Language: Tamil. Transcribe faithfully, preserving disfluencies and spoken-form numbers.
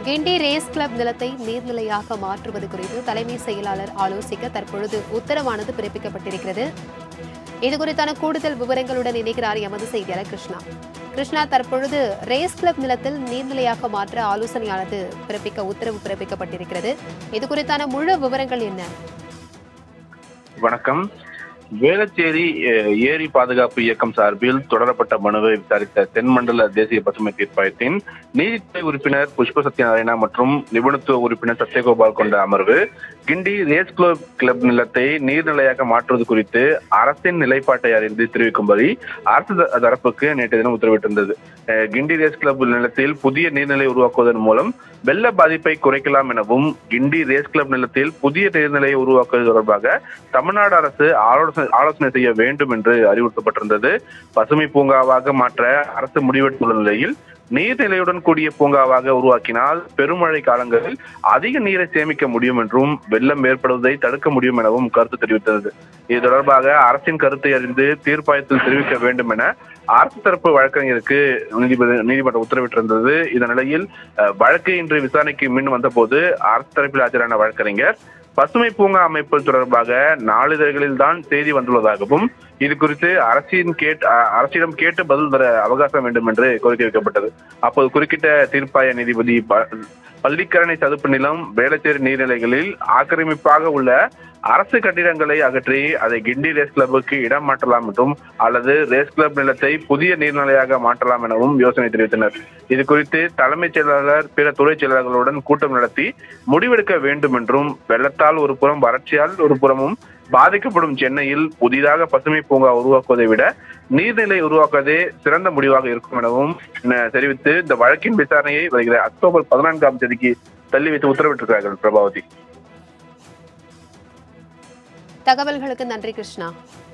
கிண்டி ரேஸ் கிளப் நிலத்தை நீர்நிலையாக மாற்றுவது குறித்து தலைமை செயலாளர் ஆலோசிக்க தற்பொழுது உத்தரவானது பிறப்பிக்கப்பட்டிருக்கிறது. இதுகுறித்தான கூடுதல் விவரங்களுடன் இணைக்கிறார் எமது செய்தியாளர் கிருஷ்ணா. கிருஷ்ணா, தற்பொழுது ரேஸ் கிளப் நிலத்தில் நீர்நிலையாக மாற்ற ஆலோசனையானது பிறப்பிக்க உத்தரவு பிறப்பிக்கப்பட்டிருக்கிறது. இதுகுறித்தான முழு விவரங்கள் என்ன? வணக்கம். வேளச்சேரி ஏரி பாதுகாப்பு இயக்கம் சார்பில் தொடரப்பட்ட மனுவை விசாரித்த தென்மண்டல தேசிய பசுமை தீர்ப்பாயத்தின் நீதித்துறை உறுப்பினர் புஷ்ப சத்யநாராயணா மற்றும் நிபுணத்துவ உறுப்பினர் சத்யகோபால் கொண்ட அமர்வு கிண்டி ரேஸ் கிளப் கிளப் நிலத்தை நீர்நிலையாக மாற்றுவது குறித்து அரசின் நிலைப்பாட்டை அறிந்து தெரிவிக்கும்படி அரசு தரப்புக்கு நேற்று தினம் உத்தரவிட்டிருந்தது. கிண்டி ரேஸ் கிளப் நிலத்தில் புதிய நீர்நிலை உருவாக்குவதன் மூலம் வெள்ள பாதிப்பை குறைக்கலாம் எனவும் கிண்டி ரேஸ் கிளப் நிலத்தில் புதிய நீர்நிலையை உருவாக்குவது தொடர்பாக தமிழ்நாடு அரசு ஆலோசனை ஆலோசனை செய்ய வேண்டும் என்று அறிவுறுத்தப்பட்டிருந்தது. பசுமை பூங்காவாக மாற்ற அரசு முடிவெடுத்துள்ள நிலையில் நீர்நிலையுடன் கூடிய பூங்காவாக உருவாக்கினால் பெருமழை காலங்களில் அதிக நீரை சேமிக்க முடியும் என்றும் வெள்ளம் ஏற்படுவதை தடுக்க முடியும் எனவும் கருத்து தெரிவித்தது. இது தொடர்பாக அரசின் கருத்தை அறிந்து தீர்ப்பாயத்தில் தெரிவிக்க வேண்டும் என அரசு தரப்பு வழக்கறிஞருக்கு நீதிபதி நீதிமன்றம் உத்தரவிட்டிருந்தது. இதன் நிலையில் வழக்கு இன்று விசாரணைக்கு முன் வந்தபோது அரசு தரப்பில் ஆஜரான வழக்கறிஞர் பசுமை பூங்கா அமைப்பு தொடர்பாக நாளிதழ்களில் தான் செய்தி வந்துள்ளதாகவும் இது குறித்து அரசின் கேட் அரசிடம் கேட்டு பதில் தர அவகாசம் வேண்டும் என்று கோரிக்கை வைக்கப்பட்டது. அப்போது குறுக்கிட்ட தீர்ப்பாய நீதிபதி பள்ளிக்கரணை சதுப்பு நிலம் வேளச்சேரி நீர்நிலைகளில் ஆக்கிரமிப்பாக உள்ள அரசு கட்டிடங்களை அகற்றி அதை கிண்டி ரேஸ் கிளப்புக்கு இடம் மாற்றலாம் என்றும் அல்லது ரேஸ் கிளப் நிலத்தை புதிய நீர்நிலையாக மாற்றலாம் எனவும் யோசனை தெரிவித்தனர். இது குறித்து தலைமைச் செயலாளர் பிற துறை செயலாளர்களுடன் கூட்டம் நடத்தி முடிவெடுக்க வேண்டும் என்றும் வெள்ளத்தால் ஒரு புறம் வறட்சியால் ஒரு புறமும் பாதிக்கப்படும் சென்னையில் புதிதாக பசுமை பூங்கா உருவாக்குவதை விட நீர்நிலை உருவாக்குவதே சிறந்த முடிவாக இருக்கும் எனவும் தெரிவித்து இந்த வழக்கின் விசாரணையை வருகிற அக்டோபர் பதினான்காம் தேதிக்கு தள்ளி வைத்து உத்தரவிட்டிருக்கிறார்கள். பிரபாவதி, தகவல்களுக்கு நன்றி கிருஷ்ணா.